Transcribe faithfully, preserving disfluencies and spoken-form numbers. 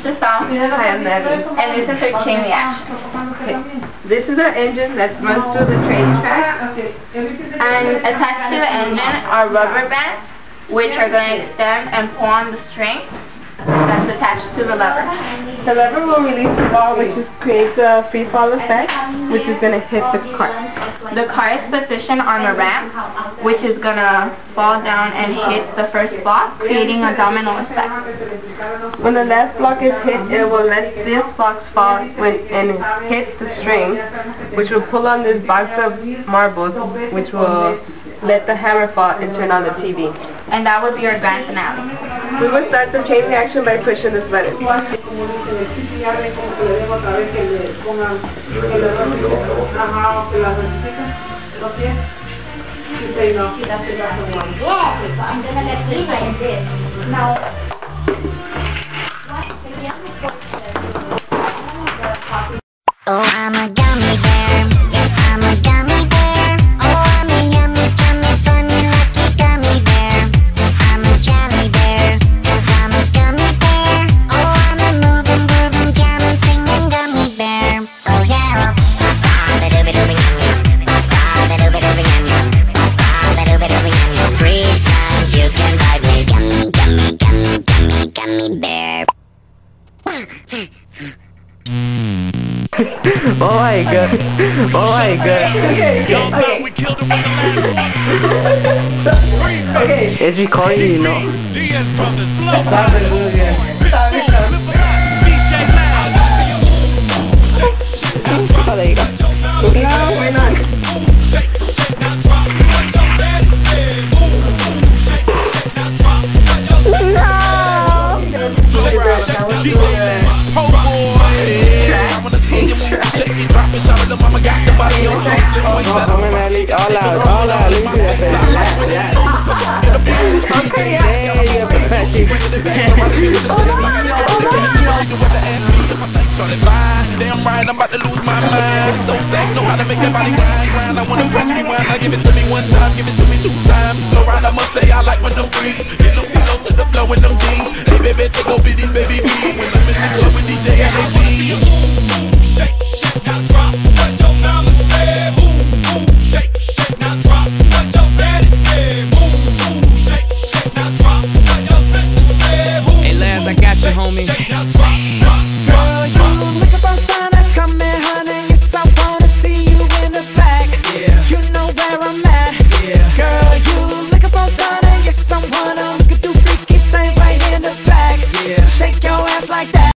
the song. Hi, I'm Nevin. And this is her chain reaction. Okay. This is our engine that runs through the train track. And attached to the engine are rubber bands, which are going to extend and pull on the string that's attached to the lever. The lever will release the ball, which is, creates a free fall effect, which is going to hit the cart. The car is positioned on a ramp, which is going to fall down and hit the first block, creating a domino effect. When the last block is hit, it will let this box fall when, and it hits the string, which will pull on this box of marbles, which will let the hammer fall and turn on the T V. And that would be our grand finale. We will start the chain reaction by pushing this button. Oh, I'm a gummy bear. Yes, I'm a gummy bear. Oh, I'm a yummy, yummy, funny, lucky gummy bear. I'm a jelly bear. Yes, I'm a gummy bear. Oh, I'm a moving, grooving, jamming, singing gummy bear. Oh, yeah. Three times you can buy me gummy, gummy, gummy, gummy, gummy bear. Oh my god. Oh my god. Okay, okay. Okay. It's recording, you know. Stop it, move it. Stop it, stop it. Oh, there you go. No, we're not. All out, all out, leave that damn right, I'm about to lose my mind. So stacked, know how to make that body grind, grind. I wanna press rewind, I give it to me one time, give it to me two times. Slow ride, I must say I like when them breathe. Get low, low to the flow in them jeans. Hey baby, take over these baby beats. When I'm in the club with D J and they see you move, move, shake, shake, now drop,